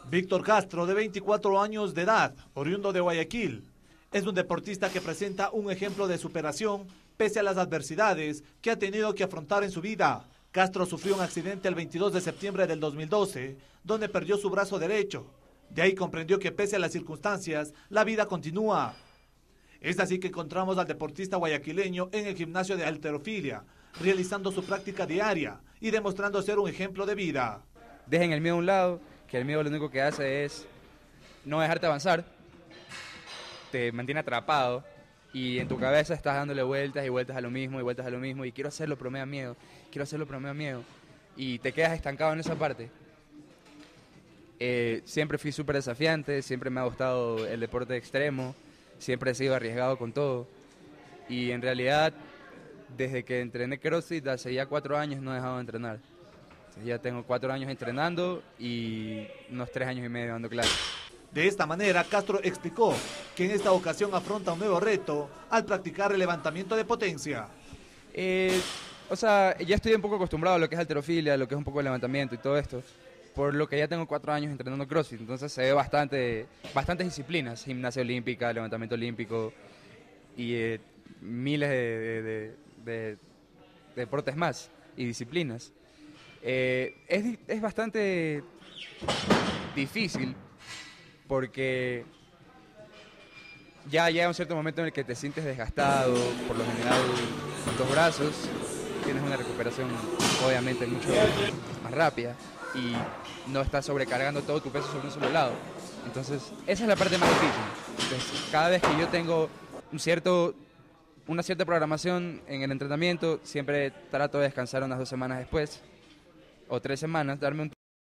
Víctor Castro, de 24 años de edad, oriundo de Guayaquil, es un deportista que presenta un ejemplo de superación pese a las adversidades que ha tenido que afrontar en su vida. Castro sufrió un accidente el 22 de septiembre del 2012, donde perdió su brazo derecho. De ahí comprendió que pese a las circunstancias, la vida continúa. Es así que encontramos al deportista guayaquileño en el gimnasio de halterofilia, realizando su práctica diaria y demostrando ser un ejemplo de vida. Dejen el miedo a un lado, que el miedo lo único que hace es no dejarte avanzar, te mantiene atrapado y en tu cabeza estás dándole vueltas y vueltas a lo mismo y vueltas a lo mismo y quiero hacerlo pero me da miedo, quiero hacerlo pero me da miedo y te quedas estancado en esa parte. Siempre fui súper desafiante, siempre me ha gustado el deporte extremo, siempre he sido arriesgado con todo y en realidad desde que entrené CrossFit hace ya 4 años no he dejado de entrenar. Ya tengo 4 años entrenando y unos 3 años y medio dando clases. De esta manera, Castro explicó que en esta ocasión afronta un nuevo reto al practicar el levantamiento de potencia. Ya estoy un poco acostumbrado a lo que es halterofilia, a lo que es un poco el levantamiento y todo esto, por lo que ya tengo 4 años entrenando CrossFit, entonces se ve bastantes disciplinas, gimnasia olímpica, levantamiento olímpico y miles de deportes más y disciplinas. Es bastante difícil porque ya llega un cierto momento en el que te sientes desgastado, por lo general con los brazos, tienes una recuperación obviamente mucho más rápida y no estás sobrecargando todo tu peso sobre un solo lado. Entonces, esa es la parte más difícil. Entonces, cada vez que yo tengo una cierta programación en el entrenamiento, siempre trato de descansar unas 2 semanas después, o 3 semanas, darme